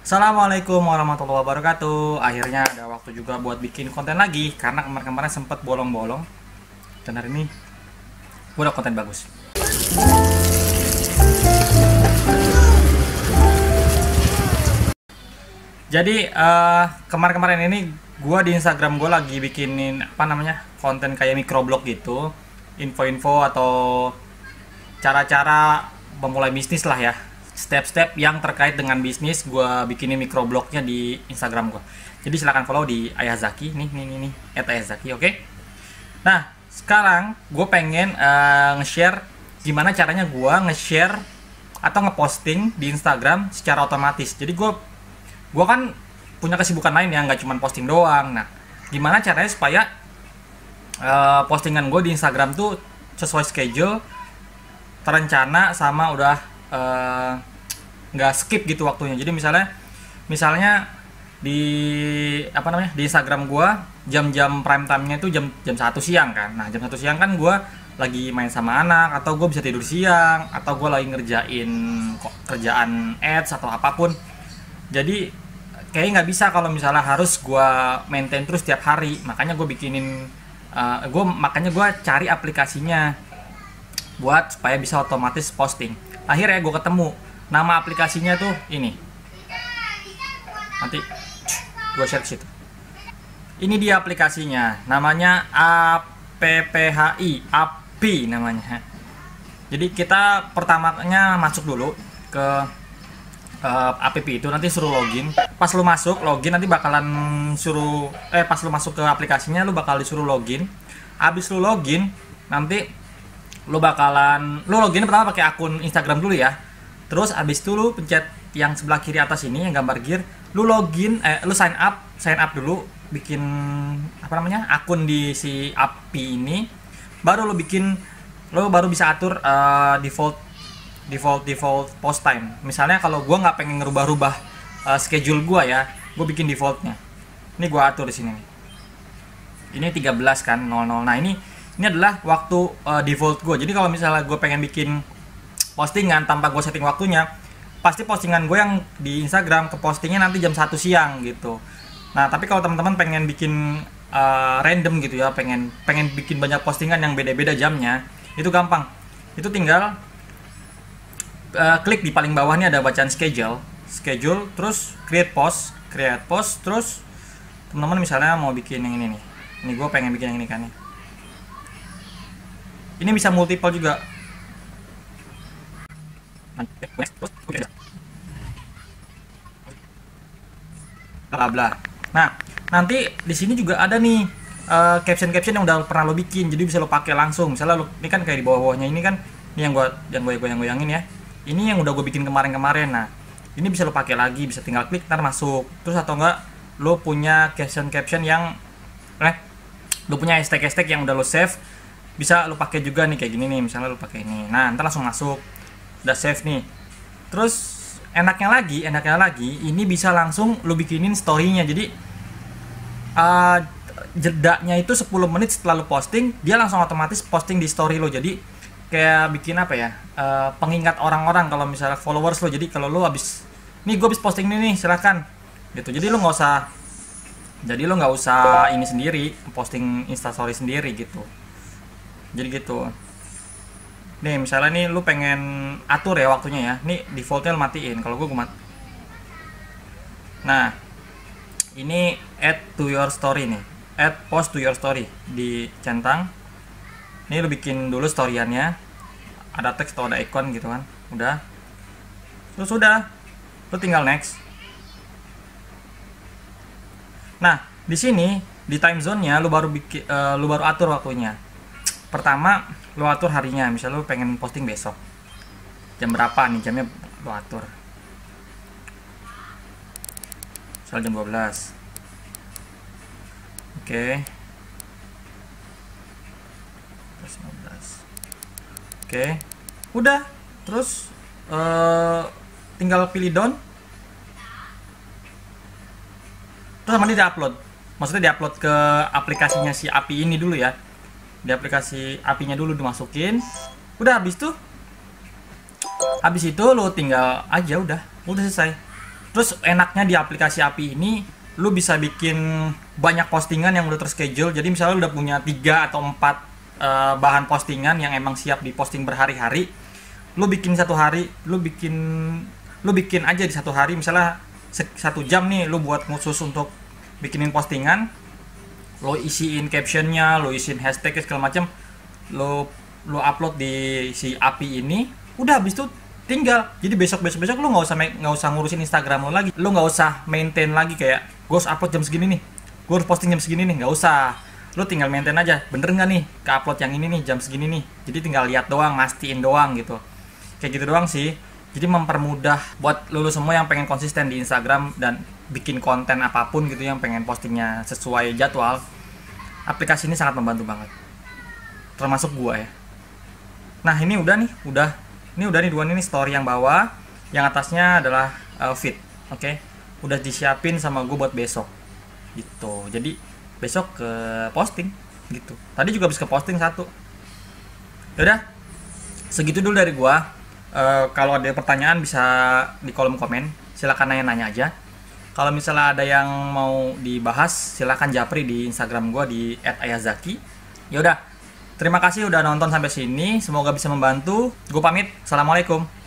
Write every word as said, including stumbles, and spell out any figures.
Assalamualaikum warahmatullahi wabarakatuh. Akhirnya ada waktu juga buat bikin konten lagi karena kemarin-kemarin sempet bolong-bolong. Dan hari ini gue udah konten bagus. Jadi uh, kemarin-kemarin ini gue di Instagram gue lagi bikinin apa namanya konten kayak microblog gitu, info-info atau cara-cara memulai bisnis lah ya, step-step yang terkait dengan bisnis. Gue bikinin microblognya di Instagram gue. Jadi silahkan follow di Ayah Zaki nih nih nih nih at Ayah Zaki, oke? Nah sekarang gue pengen uh, nge-share gimana caranya gue nge-share atau nge-posting di Instagram secara otomatis. Jadi gue gue kan punya kesibukan lain ya, nggak cuma posting doang. Nah gimana caranya supaya uh, postingan gue di Instagram tuh sesuai schedule, terencana, sama udah nggak uh, skip gitu waktunya. Jadi misalnya misalnya di apa namanya di Instagram gue jam-jam prime time-nya itu jam jam satu siang kan. Nah jam satu siang kan gue lagi main sama anak, atau gue bisa tidur siang, atau gue lagi ngerjain kok kerjaan ads atau apapun. Jadi kayaknya nggak bisa kalau misalnya harus gue maintain terus tiap hari. Makanya gue bikinin uh, gue makanya gue cari aplikasinya buat supaya bisa otomatis posting. Akhirnya gue ketemu nama aplikasinya tuh ini. Nanti gue share ke situ. Ini dia aplikasinya, namanya A P P H I, A P I namanya. Jadi kita pertamanya masuk dulu ke uh, app itu, nanti suruh login. Pas lu masuk login nanti bakalan suruh eh pas lu masuk ke aplikasinya lu bakal disuruh login. Abis lu login nanti lu bakalan lu login pertama pakai akun Instagram dulu ya. Terus abis itu lu pencet yang sebelah kiri atas ini yang gambar gear, lu login eh lu sign up, sign up dulu, bikin apa namanya? akun di si A P I ini. Baru lu bikin lu baru bisa atur uh, default default default post time. Misalnya kalau gua nggak pengen ngerubah-rubah uh, schedule gua ya, gua bikin defaultnya. Ini gua atur di sini nih. Ini tiga belas kan, nol nol. Nah, ini ini adalah waktu uh, default gua. Jadi kalau misalnya gua pengen bikin postingan tanpa gua setting waktunya, pasti postingan gue yang di Instagram ke postingnya nanti jam satu siang gitu. Nah, tapi kalau teman-teman pengen bikin uh, random gitu ya, pengen pengen bikin banyak postingan yang beda-beda jamnya, itu gampang. Itu tinggal Uh, klik di paling bawah ini ada bacaan schedule, schedule, terus create post, create post, terus teman-teman misalnya mau bikin yang ini nih, ini gue pengen bikin yang ini kan nih. Ini bisa multiple juga. Bla bla. Nah, nanti di sini juga ada nih uh, caption-caption yang udah pernah lo bikin, jadi bisa lo pakai langsung. Misalnya lo ini kan kayak di bawah-bawahnya ini kan, ini yang gue yang gue goyang-goyangin ya. Ini yang udah gue bikin kemarin-kemarin. Nah ini bisa lo pakai lagi, bisa tinggal klik ntar masuk. Terus atau enggak lo punya caption-caption yang eh lo punya hashtag-hashtag yang udah lo save, bisa lo pakai juga nih kayak gini nih. Misalnya lo pakai ini, nah ntar langsung masuk, udah save nih. Terus enaknya lagi enaknya lagi ini bisa langsung lo bikinin story-nya. Jadi uh, jedanya itu sepuluh menit setelah lo posting, dia langsung otomatis posting di story lo. Jadi kayak bikin apa ya, uh, pengingat orang-orang kalau misalnya followers lo. Jadi kalau lo habis nih gue habis posting ini nih silahkan gitu. Jadi lo nggak usah jadi lo nggak usah ini sendiri posting instastory sendiri gitu. Jadi gitu nih, misalnya nih lo pengen atur ya waktunya ya, nih defaultnya lo matiin. Kalau gue gue mat nah ini add to your story nih, add post to your story, dicentang. Ini lo bikin dulu storyannya, ada teks atau ada icon gitu kan, udah. Terus udah, lo tinggal next. Nah di sini di time zone-nya lo baru bikin, uh, lo baru atur waktunya. Pertama lo atur harinya, misalnya lo pengen posting besok, jam berapa nih jamnya lo atur. Misal jam dua belas. Oke. Okay. Oke, okay. Udah, terus uh, tinggal pilih down, terus sama dia di-upload. Maksudnya di-upload ke aplikasinya si A P I ini dulu ya. Di aplikasi A P I-nya dulu dimasukin. Udah habis tuh, habis itu lo tinggal aja udah, udah selesai. Terus enaknya di aplikasi Api ini, lu bisa bikin banyak postingan yang udah terschedule. Jadi misalnya lu udah punya tiga atau empat uh, bahan postingan yang emang siap diposting berhari-hari, lu bikin satu hari, lu bikin lu bikin aja di satu hari, misalnya satu jam nih lu buat khusus untuk bikinin postingan, lo isiin captionnya, lo isiin hashtag segala macam, lo lo upload di si Api ini, udah habis itu tinggal. Jadi besok besok besok lo nggak usah nggak usah ngurusin Instagram lo lagi, lo nggak usah maintain lagi kayak gue harus upload jam segini nih, gue harus posting jam segini nih, nggak usah. Lo tinggal maintain aja, bener nggak nih ke upload yang ini nih jam segini nih. Jadi tinggal lihat doang, mastiin doang gitu, kayak gitu doang sih. Jadi mempermudah buat lo semua yang pengen konsisten di Instagram dan bikin konten apapun gitu, yang pengen postingnya sesuai jadwal. Aplikasi ini sangat membantu banget, termasuk gua ya. Nah ini udah nih, udah ini udah nih dua nih story yang bawah, yang atasnya adalah uh, feed, oke, okay? Udah disiapin sama gua buat besok, gitu. Jadi besok ke posting, gitu. Tadi juga habis ke posting satu. Yaudah, segitu dulu dari gua. Uh, kalau ada pertanyaan bisa di kolom komen, silakan nanya-nanya aja. Kalau misalnya ada yang mau dibahas, silakan japri di Instagram gue di et ayazaki. Ya udah, terima kasih udah nonton sampai sini. Semoga bisa membantu. Gue pamit. Assalamualaikum.